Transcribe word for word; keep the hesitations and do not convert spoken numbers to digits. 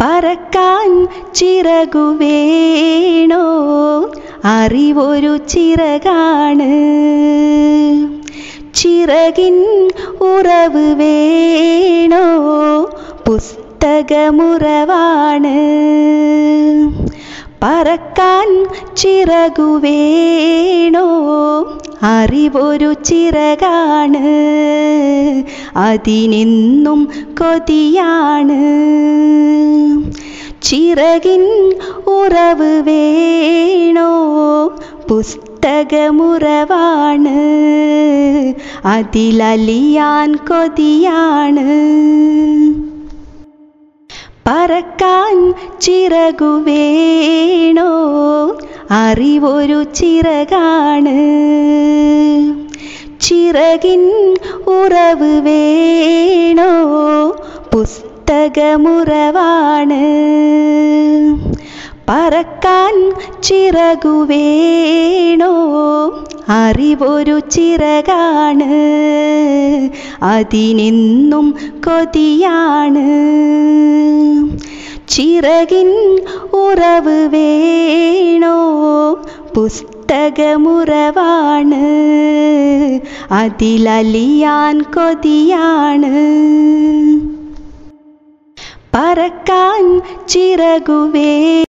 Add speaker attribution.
Speaker 1: പറക്കാൻ ചിറകു വേണോ, അറിവൊരു ചിറകാണ്. ചിറകിൻ ഉറവ് വേണോ, പുസ്തകമുറവാണ്. പറക്കാൻ ചിറകു വേണോ, അറിവൊരു ചിറകാണ്. അതിനെന്നും കൊതിയാണ്. ചിറകിൻ ഉറവ് വേണോ, പുസ്തകമുറവാണ്. അതിലലിയാൻ കൊതിയാണ്. പറക്കാൻ ചിറകു വേണോ, അറിവൊരു ചിറകാണ്. ചിറകിൻ ഉറവ് വേണോ, പുസ്തകമുറവാണ്. പറക്കാൻ ചിറകു വേണോ, അറിവൊരു ചിറകാണ്. അതിനെന്നും കൊതിയാണ്. ചിറകിൻ ഉറവ് വേണോ, പുസ്തകമുറവാണ്. അതിലലിയാൻ കൊതിയാണ്. പറക്കാൻ ചിറകു വേ